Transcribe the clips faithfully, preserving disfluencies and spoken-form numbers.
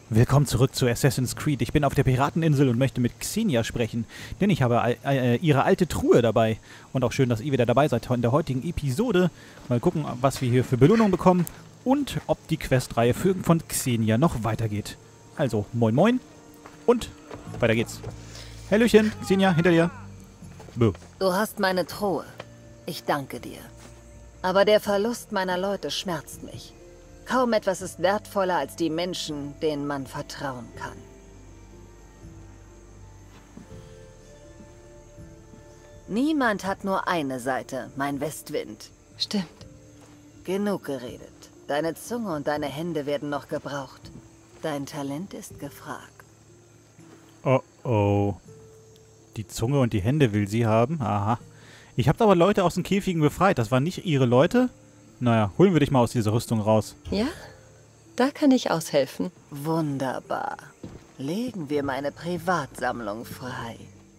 Willkommen zurück zu Assassin's Creed. Ich bin auf der Pirateninsel und möchte mit Xenia sprechen, denn ich habe äh, ihre alte Truhe dabei. Und auch schön, dass ihr wieder dabei seid in der heutigen Episode. Mal gucken, was wir hier für Belohnung bekommen und ob die Questreihe von Xenia noch weitergeht. Also, moin moin und weiter geht's. Hallöchen, Xenia, hinter dir. Bö. Du hast meine Truhe. Ich danke dir. Aber der Verlust meiner Leute schmerzt mich. Kaum etwas ist wertvoller als die Menschen, denen man vertrauen kann. Niemand hat nur eine Seite, mein Westwind. Stimmt. Genug geredet. Deine Zunge und deine Hände werden noch gebraucht. Dein Talent ist gefragt. Oh oh. Die Zunge und die Hände will sie haben? Aha. Ich habe aber Leute aus den Käfigen befreit. Das waren nicht ihre Leute? Naja, holen wir dich mal aus dieser Rüstung raus. Ja, da kann ich aushelfen. Wunderbar. Legen wir meine Privatsammlung frei.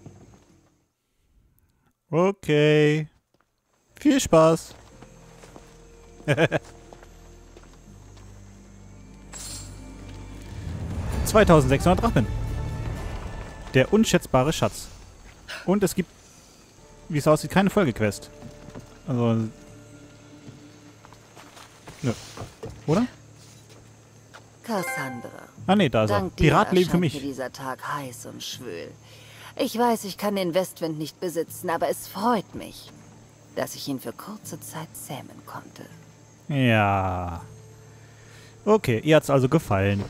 Okay. Viel Spaß. zweitausendsechshundert Drachen. Der unschätzbare Schatz. Und es gibt, wie es aussieht, keine Folgequest. Also... Nö. Oder? Cassandra. Ah ne, da ist er. Dank dir Piratenleben für erscheint mich. mir dieser Tag heiß und schwül. Ich weiß, ich kann den Westwind nicht besitzen, aber es freut mich, dass ich ihn für kurze Zeit zähmen konnte. Ja. Okay, ihr hat's also gefallen.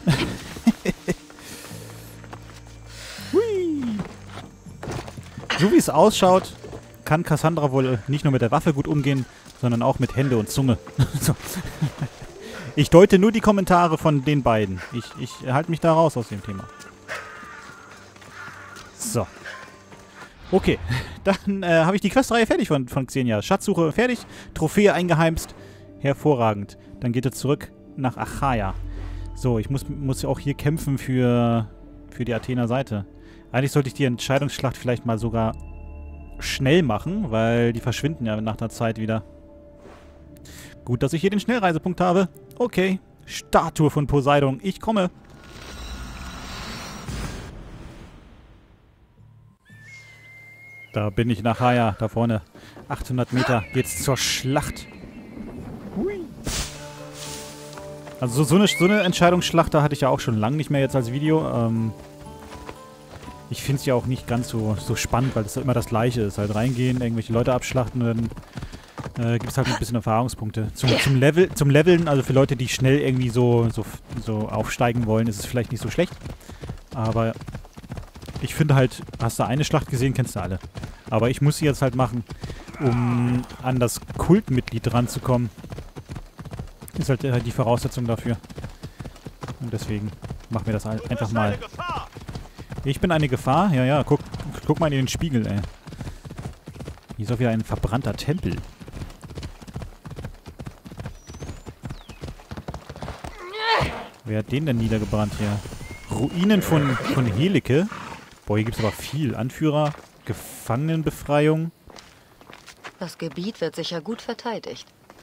Hui. So wie es ausschaut, kann Cassandra wohl nicht nur mit der Waffe gut umgehen, sondern auch mit Hände und Zunge. So. Ich deute nur die Kommentare von den beiden. Ich, ich halte mich da raus aus dem Thema. So. Okay, dann äh, habe ich die Questreihe fertig von, von Xenia. Schatzsuche fertig, Trophäe eingeheimst. Hervorragend. Dann geht es zurück nach Achaia. So, ich muss, muss auch hier kämpfen für, für die Athener Seite. Eigentlich sollte ich die Entscheidungsschlacht vielleicht mal sogar schnell machen, weil die verschwinden ja nach der Zeit wieder. Gut, dass ich hier den Schnellreisepunkt habe. Okay, Statue von Poseidon. Ich komme. Da bin ich nach Achaia, da vorne. achthundert Meter geht's zur Schlacht. Hui. Also so eine, so eine Entscheidungsschlacht, da hatte ich ja auch schon lange nicht mehr jetzt als Video. Ähm, ich finde es ja auch nicht ganz so, so spannend, weil es immer das Gleiche ist. Halt reingehen, irgendwelche Leute abschlachten und dann äh, gibt es halt ein bisschen Erfahrungspunkte. Zum, zum, Level, zum Leveln, also für Leute, die schnell irgendwie so, so, so aufsteigen wollen, ist es vielleicht nicht so schlecht. Aber ich finde halt, hast du eine Schlacht gesehen, kennst du alle. Aber ich muss sie jetzt halt machen, um an das Kultmitglied ranzukommen. Ist halt äh, die Voraussetzung dafür. Und deswegen machen wir das halt einfach mal. Ich bin eine Gefahr? Ja, ja, guck, guck mal in den Spiegel, ey. Hier ist auch wieder ein verbrannter Tempel. Wer hat den denn niedergebrannt hier? Ruinen von, von Helike. Boah, hier gibt es aber viel. Anführer, Gefangenenbefreiung. Das Gebiet wird sicher gut verteidigt.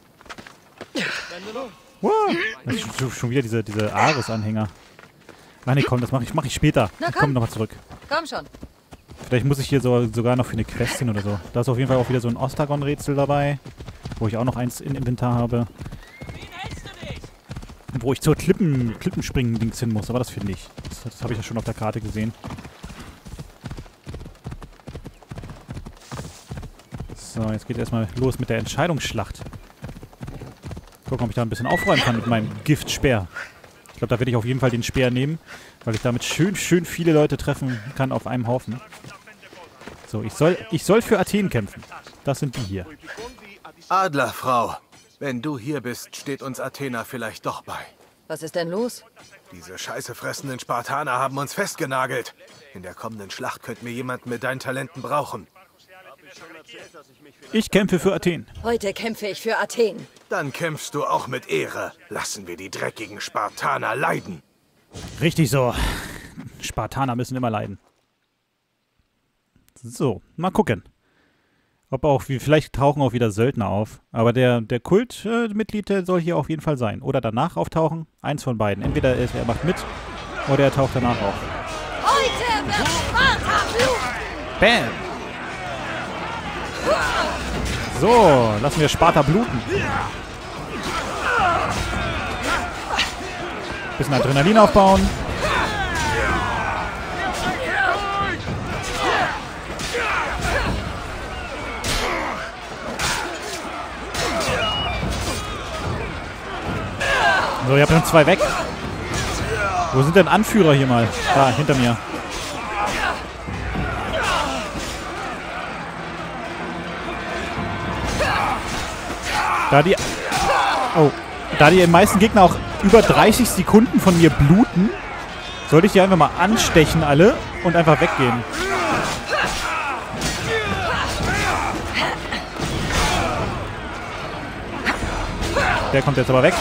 Wow. Das ist schon, schon wieder diese, diese Ares-Anhänger. Ach nee, komm, das mache ich, mach ich später. Na, Ich komm. komme nochmal zurück. Komm schon. Vielleicht muss ich hier so, sogar noch für eine Quest hin oder so. Da ist auf jeden Fall auch wieder so ein Ostagon-Rätsel dabei, wo ich auch noch eins im Inventar habe. Wo ich zur Klippen, Klippenspringen-Dings hin muss, aber das finde ich. Das, das habe ich ja schon auf der Karte gesehen. So, jetzt geht erstmal los mit der Entscheidungsschlacht. Gucken, ob ich da ein bisschen aufräumen kann mit meinem Giftspeer. Ich glaube, da werde ich auf jeden Fall den Speer nehmen, weil ich damit schön, schön viele Leute treffen kann auf einem Haufen. So, ich soll, ich soll für Athen kämpfen. Das sind die hier. Adlerfrau, wenn du hier bist, steht uns Athena vielleicht doch bei. Was ist denn los? Diese scheißefressenden Spartaner haben uns festgenagelt. In der kommenden Schlacht könnten wir jemanden mit deinen Talenten brauchen. Ich kämpfe für Athen. Heute kämpfe ich für Athen. Dann kämpfst du auch mit Ehre. Lassen wir die dreckigen Spartaner leiden. Richtig so. Spartaner müssen immer leiden. So, mal gucken. Ob auch, vielleicht tauchen auch wieder Söldner auf. Aber der, der Kultmitglied, äh, der soll hier auf jeden Fall sein. Oder danach auftauchen. Eins von beiden. Entweder er, er macht mit Oder er taucht danach auf. Heute wird Sparta bluten! Bam! So, lassen wir Sparta bluten. Bisschen Adrenalin aufbauen. So, ihr habt noch zwei weg. Wo sind denn Anführer hier mal? Da, hinter mir. Da die... Oh. Da die meisten Gegner auch über dreißig Sekunden von mir bluten, sollte ich die einfach mal anstechen alle und einfach weggehen. Der kommt jetzt aber weg.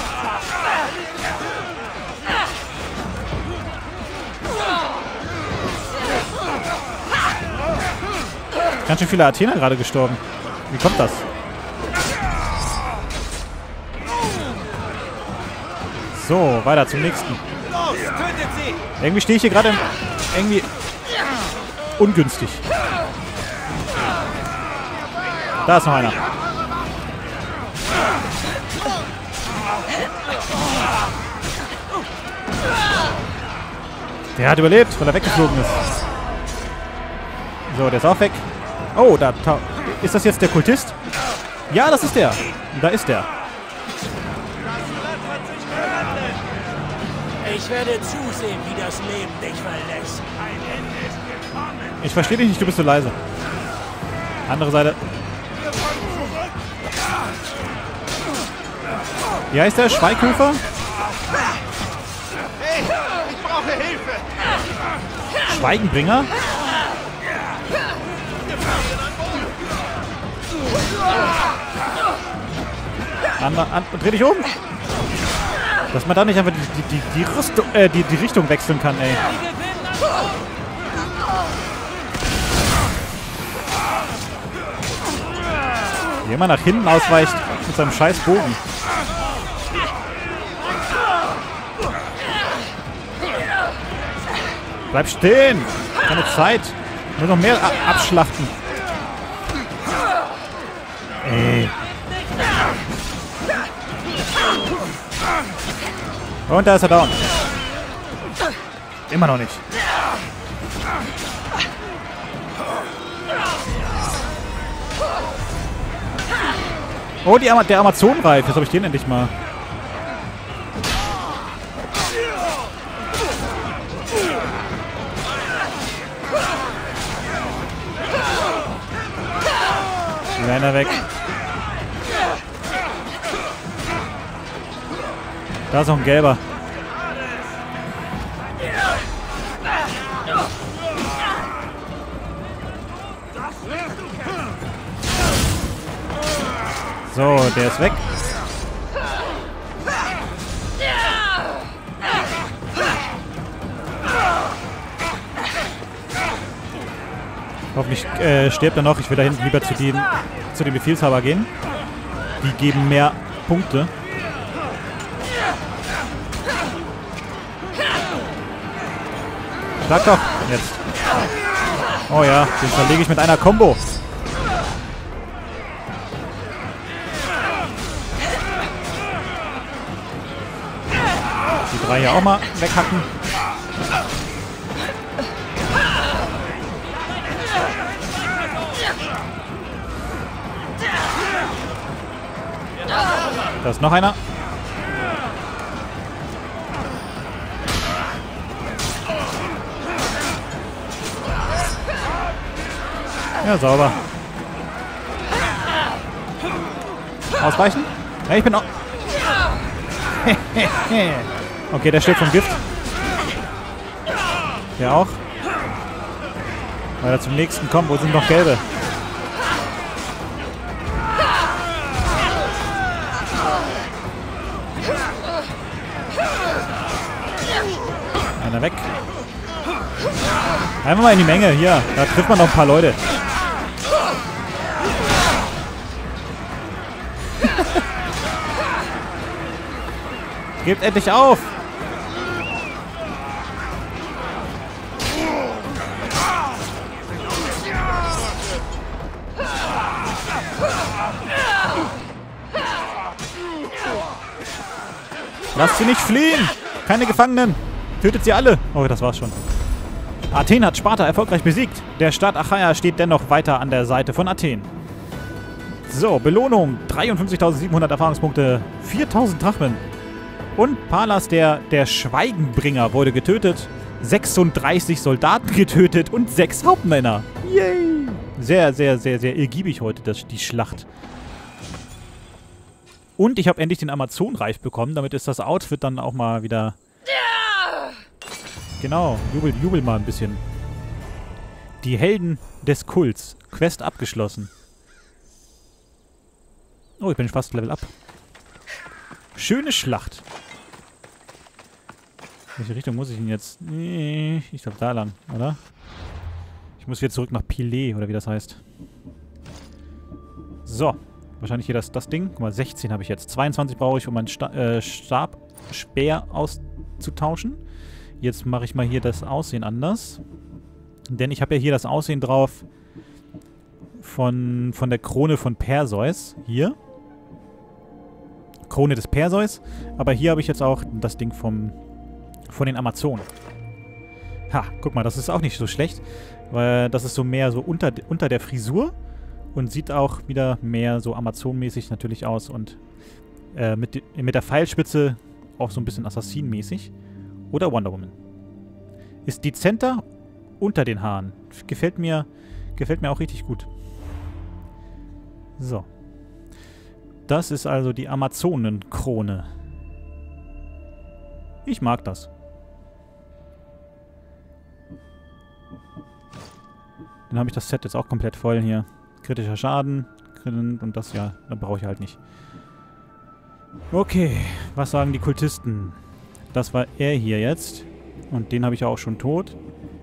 Ganz schön viele Athener gerade gestorben. Wie kommt das? So, weiter zum nächsten. Irgendwie stehe ich hier gerade irgendwie ungünstig. Da ist noch einer. Der hat überlebt, weil er weggeflogen ist. So, der ist auch weg. Oh, da ist das jetzt der Kultist? Ja, das ist der. Da ist der. Ich werde zusehen, wie das Leben dich verlässt. Ein Ende ist gekommen. Ich verstehe dich nicht, du bist so leise. Andere Seite. Wie heißt der? Schweighöfer? Hey, ich brauche Hilfe. Schweigenbringer? Ander, an, dreh dich um! Dass man da nicht einfach die, die, die, die, Rüstung, äh, die, die Richtung wechseln kann, ey. Wie immer nach hinten ausweicht mit seinem scheiß Bogen. Bleib stehen! Keine Zeit! Ich muss noch mehr abschlachten. Ey. Und da ist er down. Immer noch nicht. Oh, die Ama der Amazonenreif. Jetzt habe ich den endlich mal. Einer weg. Da ist noch ein gelber. So, der ist weg. Hoffentlich äh, stirbt er noch. Ich will da hinten lieber zu den, zu den Befehlshaber gehen. Die geben mehr Punkte. Schlag doch! Jetzt. Oh ja, den verlege ich mit einer Combo. Die drei hier auch mal weghacken. Da ist noch einer. Ja, sauber. Ausweichen? Ja, ich bin auch... Okay, der steht vom Gift. Der auch. Weiter zum nächsten. Komm, wo sind noch gelbe? Einer weg. Einfach mal in die Menge. Hier, da trifft man noch ein paar Leute. Gebt endlich auf! Lasst sie nicht fliehen! Keine Gefangenen! Tötet sie alle! Oh, das war's schon. Athen hat Sparta erfolgreich besiegt. Der Staat Achaia steht dennoch weiter an der Seite von Athen. So, Belohnung. dreiundfünfzigtausendsiebenhundert Erfahrungspunkte. viertausend Drachmen. Und Palas, der, der Schweigenbringer, wurde getötet. sechsunddreißig Soldaten getötet und sechs Hauptmänner. Yay! Sehr, sehr, sehr, sehr ergiebig heute das, die Schlacht. Und ich habe endlich den Amazonreif bekommen. Damit ist das Outfit dann auch mal wieder... Genau, jubel, jubel mal ein bisschen. Die Helden des Kults. Quest abgeschlossen. Oh, ich bin fast Level up. Schöne Schlacht. In welche Richtung muss ich denn jetzt? Nee, ich glaube da lang, oder? Ich muss jetzt zurück nach Pilet, oder wie das heißt. So. Wahrscheinlich hier das, das Ding. Guck mal, sechzehn habe ich jetzt. zweiundzwanzig brauche ich, um meinen Sta äh, Stab, Speer auszutauschen. Jetzt mache ich mal hier das Aussehen anders. Denn ich habe ja hier das Aussehen drauf von, von der Krone von Perseus. Hier. Krone des Perseus. Aber hier habe ich jetzt auch das Ding vom, von den Amazonen. Ha, guck mal, das ist auch nicht so schlecht. Weil das ist so mehr so unter, unter der Frisur. Und sieht auch wieder mehr so Amazon-mäßig natürlich aus. Und äh, mit, mit der Pfeilspitze auch so ein bisschen Assassin-mäßig. Oder Wonder Woman. Ist dezenter unter den Haaren. Gefällt mir, gefällt mir auch richtig gut. So. Das ist also die Amazonen-Krone. Ich mag das. Dann habe ich das Set jetzt auch komplett voll hier. Kritischer Schaden. Und das ja, dann brauche ich halt nicht. Okay, was sagen die Kultisten? Das war er hier jetzt. Und den habe ich ja auch schon tot.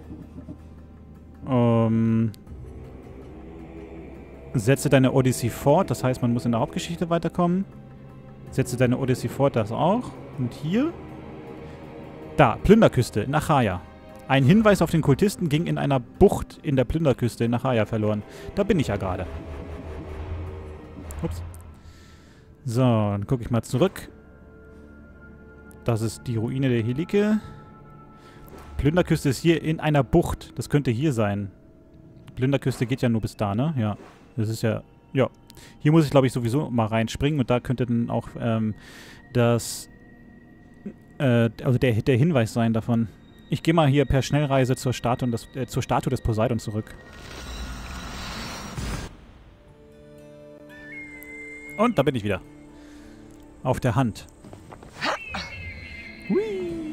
Ähm... Setze deine Odyssey fort. Das heißt, man muss in der Hauptgeschichte weiterkommen. Setze deine Odyssey fort, das auch. Und hier? Da, Plünderküste in Achaia. Ein Hinweis auf den Kultisten ging in einer Bucht in der Plünderküste in Achaia verloren. Da bin ich ja gerade. Ups. So, dann gucke ich mal zurück. Das ist die Ruine der Helike. Plünderküste ist hier in einer Bucht. Das könnte hier sein. Plünderküste geht ja nur bis da, ne? Ja. Das ist ja... Ja. Hier muss ich, glaube ich, sowieso mal reinspringen. Und da könnte dann auch ähm, das... Äh, also der, der Hinweis sein davon. Ich gehe mal hier per Schnellreise zur Statue, des, äh, zur Statue des Poseidon zurück. Und da bin ich wieder. Auf der Hand. Hui.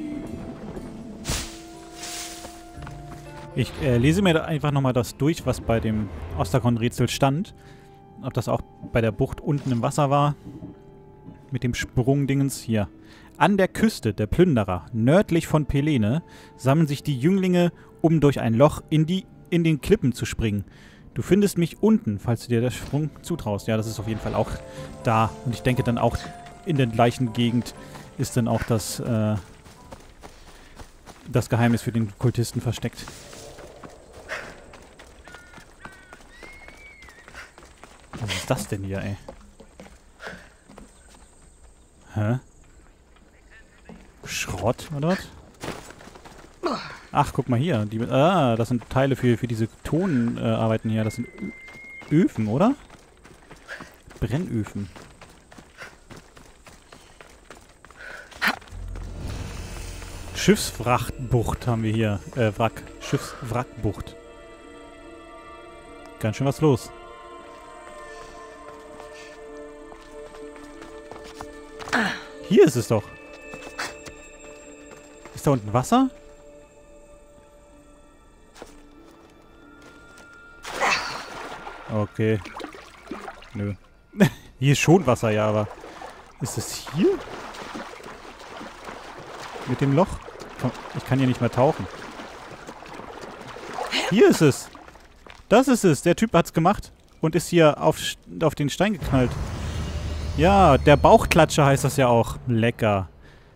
Ich äh, lese mir da einfach nochmal das durch, was bei dem Osterkorn-Rätsel stand. Ob das auch bei der Bucht unten im Wasser war. Mit dem Sprungdingens hier. An der Küste der Plünderer, nördlich von Pelene, sammeln sich die Jünglinge, um durch ein Loch in, die, in den Klippen zu springen. Du findest mich unten, falls du dir den Sprung zutraust. Ja, das ist auf jeden Fall auch da. Und ich denke dann auch in der gleichen Gegend ist dann auch das, äh, das Geheimnis für den Kultisten versteckt. Was ist das denn hier, ey? Hä? Schrott, oder was? Ach, guck mal hier. Die, ah, das sind Teile für, für diese Tonarbeiten äh, hier. Das sind Ö Öfen, oder? Brennöfen. Schiffswrackbucht haben wir hier. Äh, Wrack. Schiffswrackbucht. Ganz schön was los. Hier ist es doch. Ist da unten Wasser? Okay. Nö. Hier ist schon Wasser, ja, aber... Ist es hier? Mit dem Loch? Komm, ich kann hier nicht mehr tauchen. Hier ist es. Das ist es. Der Typ hat's gemacht. Und ist hier auf, auf den Stein geknallt. Ja, der Bauchklatscher heißt das ja auch. Lecker.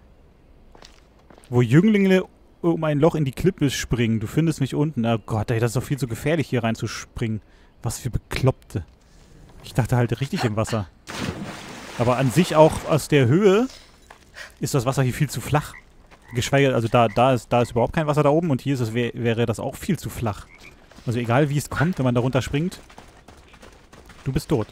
Wo Jünglinge um ein Loch in die Klippe springen. Du findest mich unten. Oh Gott, ey, das ist doch viel zu gefährlich, hier reinzuspringen. Was für Bekloppte. Ich dachte halt richtig im Wasser. Aber an sich auch aus der Höhe ist das Wasser hier viel zu flach. Geschweige, also da, da, ist, da ist überhaupt kein Wasser da oben und hier ist es, wär, wäre das auch viel zu flach. Also egal wie es kommt, wenn man da runter springt, du bist tot.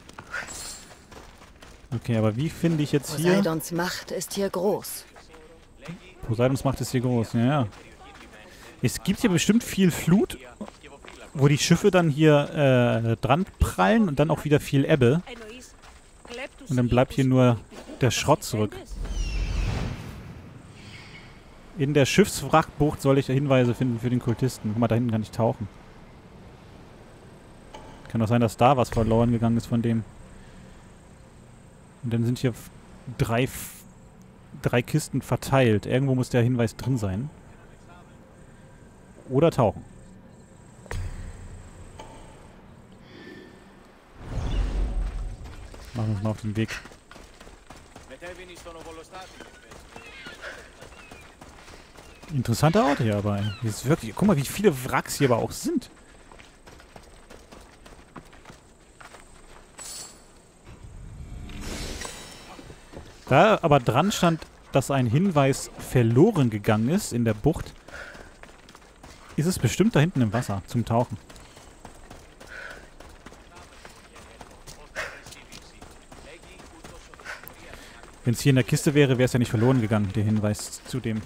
Okay, aber wie finde ich jetzt hier... Poseidons Macht ist hier groß. Poseidons Macht ist hier groß, ja, ja. Es gibt hier bestimmt viel Flut, wo die Schiffe dann hier äh, dran prallen und dann auch wieder viel Ebbe. Und dann bleibt hier nur der Schrott zurück. In der Schiffswrackbucht soll ich Hinweise finden für den Kultisten. Guck mal, da hinten kann ich tauchen. Kann auch sein, dass da was verloren gegangen ist von dem. Und dann sind hier drei, drei Kisten verteilt. Irgendwo muss der Hinweis drin sein. Oder tauchen. Machen wir uns mal auf den Weg. Interessanter Ort hier aber. Hier ist wirklich, guck mal, wie viele Wracks hier aber auch sind. Da aber dran stand, dass ein Hinweis verloren gegangen ist in der Bucht, ist es bestimmt da hinten im Wasser zum Tauchen. Wenn es hier in der Kiste wäre, wäre es ja nicht verloren gegangen, der Hinweis zu dem.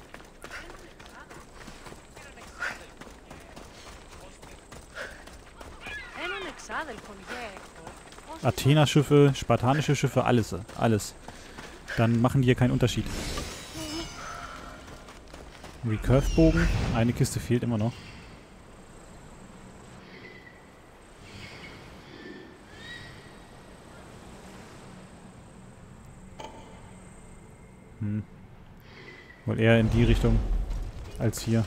Athena-Schiffe, spartanische Schiffe, alles, alles. Dann machen die hier keinen Unterschied. Recurve-Bogen. Eine Kiste fehlt immer noch. Hm. Wohl eher in die Richtung als hier.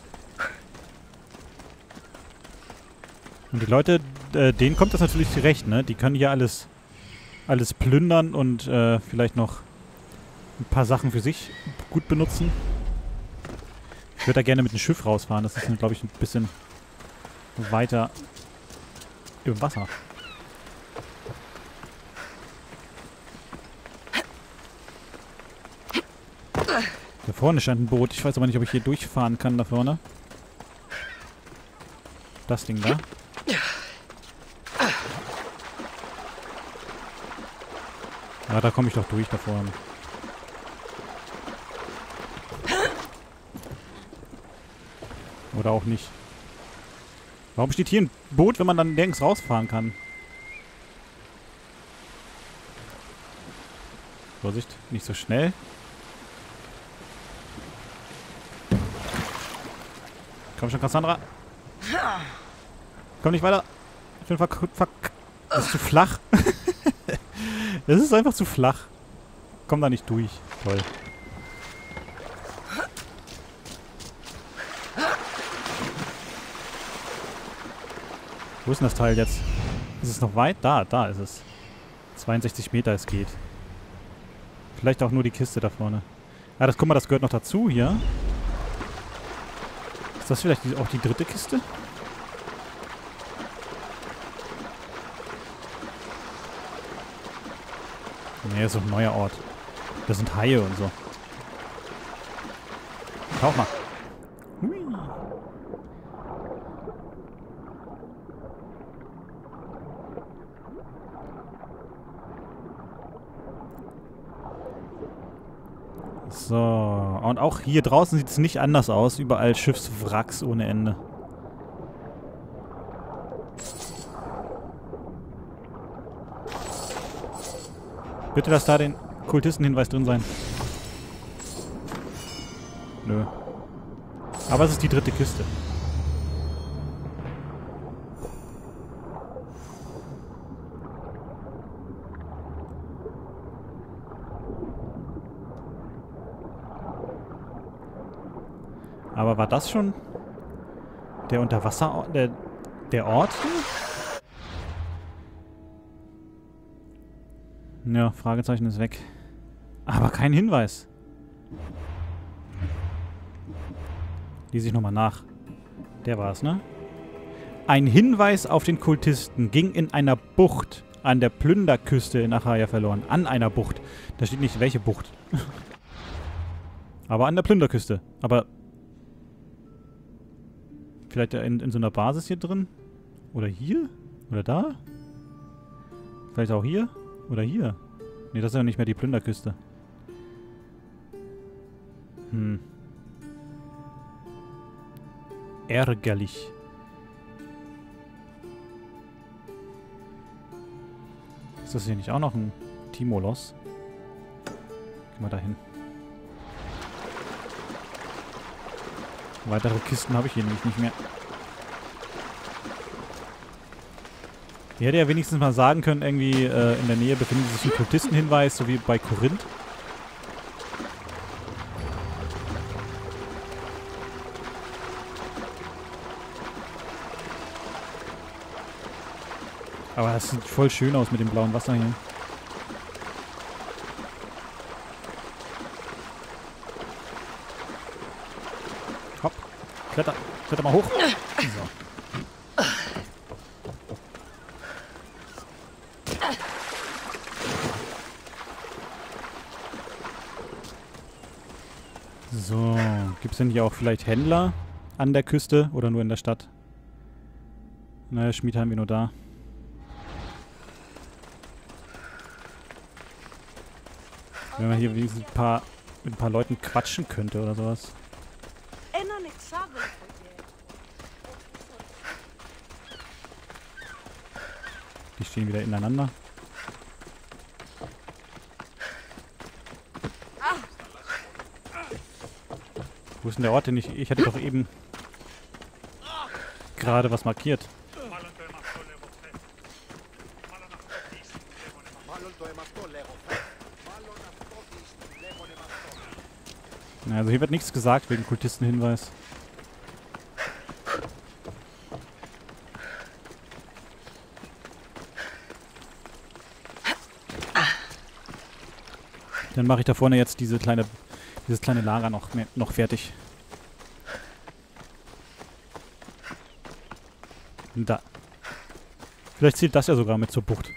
Und die Leute, äh, denen kommt das natürlich recht, ne? Die können hier alles, alles plündern und äh, vielleicht noch ein paar Sachen für sich gut benutzen. Ich würde da gerne mit dem Schiff rausfahren. Das ist, glaube ich, ein bisschen weiter im Wasser. Da vorne scheint ein Boot. Ich weiß aber nicht, ob ich hier durchfahren kann da vorne. Das Ding da. Ja, da komme ich doch durch da vorne. Oder auch nicht. Warum steht hier ein Boot, wenn man dann nirgends rausfahren kann? Vorsicht, nicht so schnell. Komm schon, Cassandra. Komm nicht weiter. Ich bin verk... verk das ist zu flach. Das ist einfach zu flach. Komm da nicht durch. Toll. Wo ist denn das Teil jetzt? Ist es noch weit? Da, da ist es. zweiundsechzig Meter es geht. Vielleicht auch nur die Kiste da vorne. Ja, das, guck mal, das gehört noch dazu hier. Ist das vielleicht die, auch die dritte Kiste? Nee, das ist doch ein neuer Ort. Das sind Haie und so. Tauch mal. Hui. So, und auch hier draußen sieht es nicht anders aus. Überall Schiffswracks ohne Ende. Bitte lass da den Kultistenhinweis drin sein. Nö. Aber es ist die dritte Kiste. Aber war das schon der Unterwasser... der, der Ort hier? Ja, Fragezeichen ist weg. Aber kein Hinweis. Lies ich nochmal nach. Der war es, ne? Ein Hinweis auf den Kultisten ging in einer Bucht an der Plünderküste in Achaia verloren. An einer Bucht. Da steht nicht, welche Bucht. Aber an der Plünderküste. Aber vielleicht in, in so einer Basis hier drin? Oder hier? Oder da? Vielleicht auch hier? Oder hier? Ne, das ist ja nicht mehr die Plünderküste. Hm. Ärgerlich. Ist das hier nicht auch noch ein Timolos? Gehen wir da hin. Weitere Kisten habe ich hier nämlich nicht mehr. Ich hätte ja wenigstens mal sagen können, irgendwie äh, in der Nähe befindet sich ein Kultistenhinweis, so wie bei Korinth. Aber das sieht voll schön aus mit dem blauen Wasser hier. Hopp. Kletter. Kletter mal hoch. So. So. Gibt es denn hier auch vielleicht Händler an der Küste oder nur in der Stadt? Naja, Schmied haben wir nur da. Wenn man hier wenigstens ein paar, mit ein paar Leuten quatschen könnte oder sowas. Die stehen wieder ineinander. Wo ist denn der Ort, den ich... Ich hätte doch eben gerade was markiert. Also hier wird nichts gesagt wegen Kultistenhinweis. Dann mache ich da vorne jetzt diese kleine, dieses kleine Lager noch, mehr, noch fertig. Und da. Vielleicht zählt das ja sogar mit zur Bucht.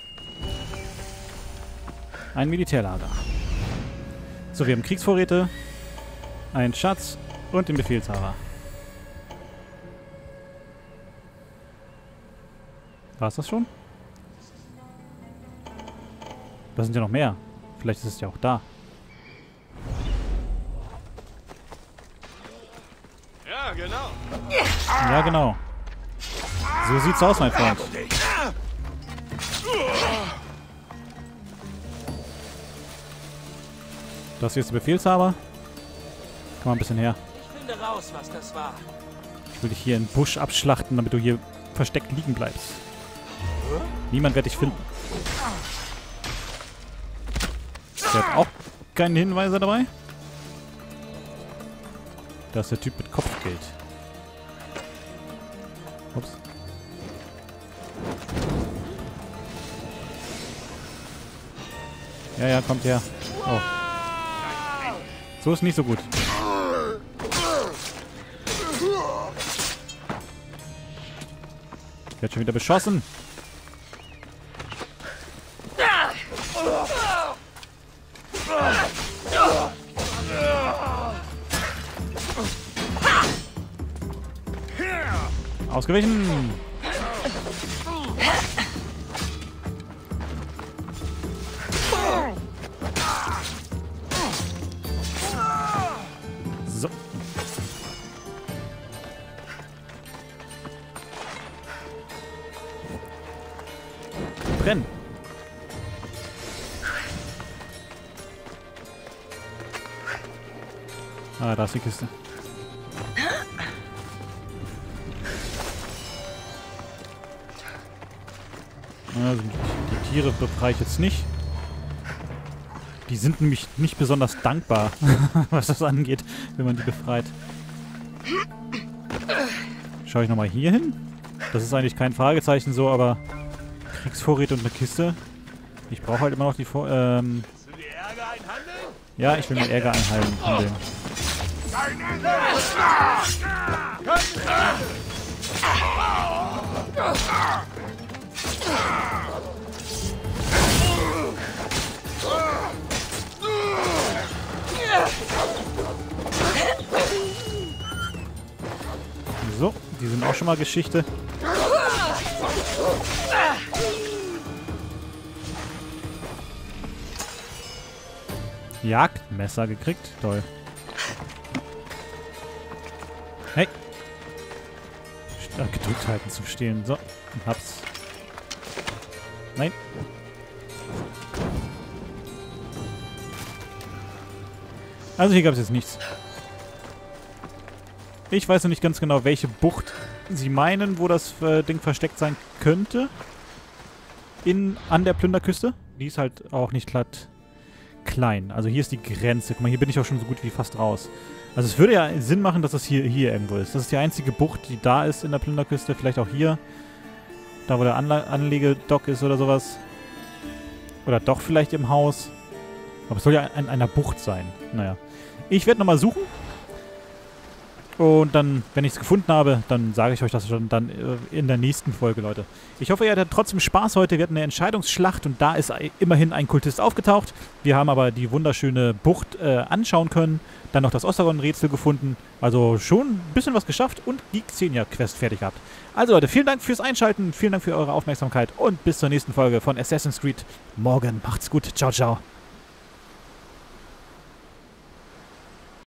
Ein Militärlager. So, wir haben Kriegsvorräte, einen Schatz und den Befehlshaber. War es das schon? Da sind ja noch mehr. Vielleicht ist es ja auch da. Ja, genau. Ja, genau. So sieht's aus, mein Freund. Das hier ist der Befehlshaber. Komm mal ein bisschen her. Ich finde raus, was das war. Ich will dich hier im Busch abschlachten, damit du hier versteckt liegen bleibst. Niemand wird dich finden. Der hat auch keine Hinweise dabei. Da ist der Typ mit Kopfgeld. Ups. Ja, ja, kommt her. Oh. So ist nicht so gut. Ich werde schon wieder beschossen. Ausgewichen! So. Brennen! Ah, da ist die Kiste. Also die Tiere befreie ich jetzt nicht. Die sind nämlich nicht besonders dankbar, was das angeht, wenn man die befreit. Schaue ich nochmal hier hin. Das ist eigentlich kein Fragezeichen so, aber Kriegsvorräte und eine Kiste. Ich brauche halt immer noch die Vor... Ähm ja, ich will mit Ärger einhandeln. So, die sind auch schon mal Geschichte. Jagdmesser gekriegt. Toll. Hey. Stark gedrückt halten zum Stehlen. So, hab's. Nein. Also hier gab es jetzt nichts. Ich weiß noch nicht ganz genau, welche Bucht sie meinen, wo das äh, Ding versteckt sein könnte. In, an der Plünderküste. Die ist halt auch nicht glatt klein. Also hier ist die Grenze. Guck mal, hier bin ich auch schon so gut wie fast raus. Also es würde ja Sinn machen, dass das hier, hier irgendwo ist. Das ist die einzige Bucht, die da ist in der Plünderküste. Vielleicht auch hier. Da, wo der Anla Anlegedock ist oder sowas. Oder doch vielleicht im Haus. Aber es soll ja in einer Bucht sein. Naja. Ich werde nochmal suchen. Und dann, wenn ich es gefunden habe, dann sage ich euch das schon dann in der nächsten Folge, Leute. Ich hoffe, ihr hattet trotzdem Spaß heute. Wir hatten eine Entscheidungsschlacht und da ist immerhin ein Kultist aufgetaucht. Wir haben aber die wunderschöne Bucht äh, anschauen können. Dann noch das Ostagon-Rätsel gefunden. Also schon ein bisschen was geschafft und die Xenia-Quest fertig gehabt. Also Leute, vielen Dank fürs Einschalten, vielen Dank für eure Aufmerksamkeit und bis zur nächsten Folge von Assassin's Creed Morgan. Macht's gut. Ciao, ciao.